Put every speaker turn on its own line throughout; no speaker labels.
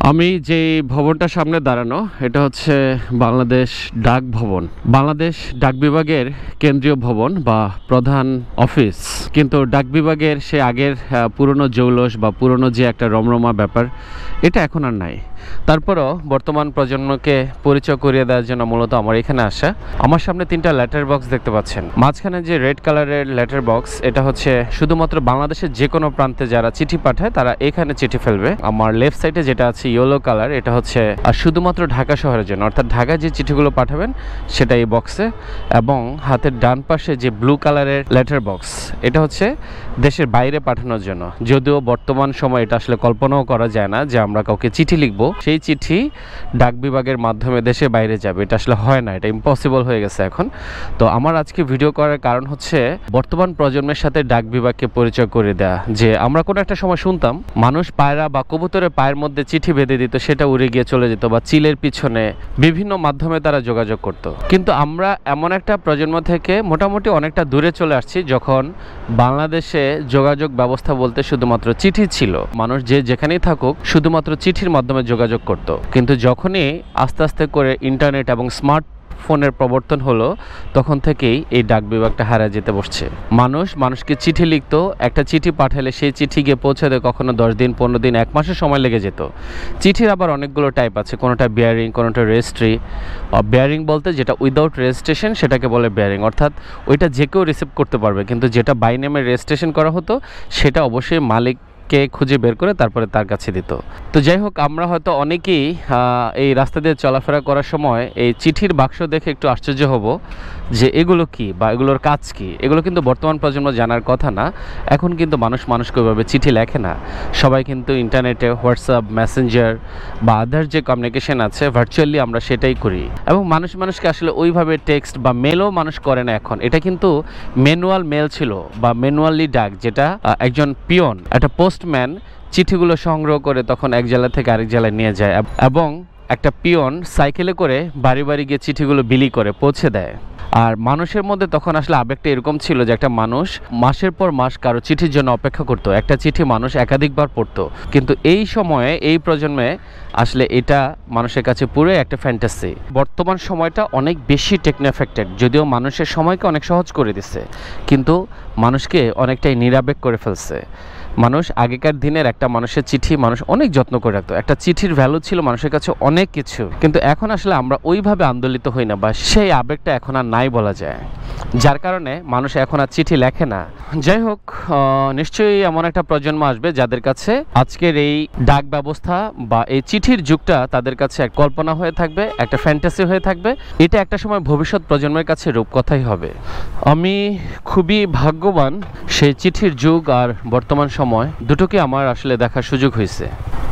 আমি যে ভবনটার সামনে দাঁড়ানো এটা হচ্ছে বাংলাদেশ ডাক ভবন। বাংলাদেশ ডাক বিভাগের কেন্দ্রীয় ভবন বা প্রধান অফিস। কিন্তু ডাক বিভাগের সে আগের পুরনো জৌলস বা পুরনো যে একটা রমরমা ব্যাপার এটা এখন আর নাই। তারপরও বর্তমান প্রজন্মকে পরিচয় করিয়ে দেওয়ার জন্য মূলত আমার এখানে আসা। আমার সামনে 3টা লেটার বক্স দেখতে পাচ্ছেন। মাঝখানে যে রেড কালারের লেটার বক্স এটা হচ্ছে শুধুমাত্র বাংলাদেশের যে কোনো প্রান্তে যারা চিঠি পাঠায় তারা এখানে চিঠি ফেলবে। আমার লেফট সাইডে যেটা আছে ইয়েলো কালার এটা হচ্ছে শুধুমাত্র ঢাকা শহরের জন্য, অর্থাৎ ঢাকায় যে চিঠিগুলো পাঠাবেন সেটা এই বক্সে। এবং হাতের ডান পাশে যে ব্লু কালারের লেটার বক্স এটা হচ্ছে দেশের বাইরে পাঠানোর জন্য। যদিও বর্তমান সময় এটা আসলে কল্পনাও করা যায় না যে আমরা কাউকে চিঠি লিখবো, সেই চিঠি ডাক বিভাগের মাধ্যমে দেশের বাইরে যাবে, এটা আসলে হয় না, এটা ইম্পসিবল হয়ে গেছে এখন। তো আমার আজকে ভিডিও করার কারণ হচ্ছে বর্তমান প্রজন্মের সাথে ডাক বিভাগকে পরিচয় করে দেয়া। যে আমরা কোনো একটা সময় শুনতাম মানুষ পায়রা বা কবুতরের পায়ের মধ্যে চিঠি বেঁধে দিত, সেটা উড়ে গিয়ে চলে যেত, বা চিলের পিছনে বিভিন্ন মাধ্যমে তারা যোগাযোগ করত। কিন্তু আমরা এমন একটা প্রজন্ম থেকে মোটামুটি অনেকটা দূরে চলে আসছি যখন বাংলাদেশে যোগাযোগ ব্যবস্থা বলতে শুধুমাত্র চিঠি ছিল। মানুষ যে যেখানেই থাকুক শুধুমাত্র চিঠির মাধ্যমে যোগাযোগ করত। কিন্তু যখনই আস্তে আস্তে করে ইন্টারনেট এবং স্মার্ট ফোনের প্রবর্তন হলো তখন থেকেই এই ডাক বিভাগটা হারিয়ে যেতে বসছে। মানুষকে চিঠি লিখতো, একটা চিঠি পাঠালে সেই চিঠি গিয়ে পৌঁছাতে কখনো 10 দিন, 15 দিন, 1 মাসের সময় লেগে যেত। চিঠির আবার অনেকগুলো টাইপ আছে, কোনোটা বেয়ারিং, কোনোটা রেজিস্ট্রি। বেয়ারিং বলতে যেটা উইদাউট রেজিস্ট্রেশন সেটাকে বলে বেয়ারিং, অর্থাৎ ওইটা যে কেউ রিসিভ করতে পারবে। কিন্তু যেটা বাই নেমে রেজিস্ট্রেশন করা হতো সেটা অবশ্যই মালিক খুঁজে বের করে তারপরে তার কাছে দিত। তো যাই হোক, আমরা হয়তো অনেকেই এই রাস্তা দিয়ে চলাফেরা করার সময় এই চিঠির বাক্স দেখে একটু আশ্চর্য হব যে এগুলো কি বা এগুলোর কাজ কি। এগুলো কিন্তু বর্তমান প্রজন্ম জানার কথা না। এখন কিন্তু মানুষকে ওইভাবে চিঠি লেখে না, সবাই কিন্তু ইন্টারনেটে হোয়াটসঅ্যাপ, মেসেঞ্জার বা আদার যে কমিউনিকেশন আছে ভার্চুয়ালি আমরা সেটাই করি। এবং মানুষকে আসলে ওইভাবে টেক্সট বা মেলও মানুষ করে না এখন। এটা কিন্তু ম্যানুয়াল মেল ছিল বা ম্যানুয়ালি ডাক, যেটা একজন পিয়ন, একটা পোস্টম্যান চিঠিগুলো সংগ্রহ করে তখন এক জেলা থেকে আরেক জেলায় নিয়ে যায় এবং একটা পিয়ন সাইকেলে করে বাড়ি বাড়ি গিয়ে চিঠিগুলো বিলি করে পৌঁছে দেয়। আর মানুষের মধ্যে তখন আসলে আবেগটা এরকম ছিল যে একটা মানুষ মাসের পর মাস কারো চিঠির জন্য অপেক্ষা করতো, একটা চিঠি মানুষ একাধিকবার পড়তো। কিন্তু এই সময়ে এই প্রজন্মে আসলে এটা মানুষের কাছে পুরো একটা ফ্যান্টাসি। বর্তমান সময়টা অনেক বেশি টেকনো এফেক্টেড, যদিও মানুষের সময়কে অনেক সহজ করে দিচ্ছে কিন্তু মানুষকে অনেকটাই নিরাবেগ করে ফেলছে। মানুষ আগেকার দিনের একটা মানুষের চিঠি মানুষ অনেক যত্ন করে রাখতো, একটা চিঠির ভ্যালু ছিল মানুষের কাছে অনেক কিছু। কিন্তু এখন আসলে আমরা ওইভাবে আন্দোলিত হই না বা সেই আবেগটা এখন আর নাই বলা যায়, যার কারণে মানুষ এখন আর চিঠি লেখে না। যাই হোক, নিশ্চয়ই এমন একটা প্রজন্ম আসবে যাদের কাছে আজকের এই ডাক ব্যবস্থা বা এই চিঠির যুগটা তাদের কাছে এক কল্পনা হয়ে থাকবে, একটা ফ্যান্টাসি হয়ে থাকবে। এটা একটা সময় ভবিষ্যৎ প্রজন্মের কাছে রূপকথাই হবে। আমি খুবই ভাগ্যবান সেই চিঠির যুগ আর বর্তমান সময় দুটোকে আমার আসলে দেখার সুযোগ হয়েছে।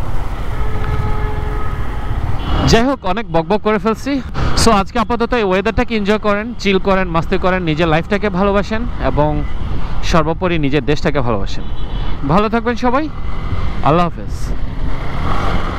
যাই হোক, অনেক বকবক করে ফেলছি। সো আজকে আপাতত এই ওয়েদারটাকে এনজয় করেন, চিল করেন, মাস্তি করেন, নিজের লাইফটাকে ভালোবাসেন এবং সর্বোপরি নিজের দেশটাকে ভালোবাসেন। ভালো থাকবেন সবাই। আল্লাহ হাফেজ।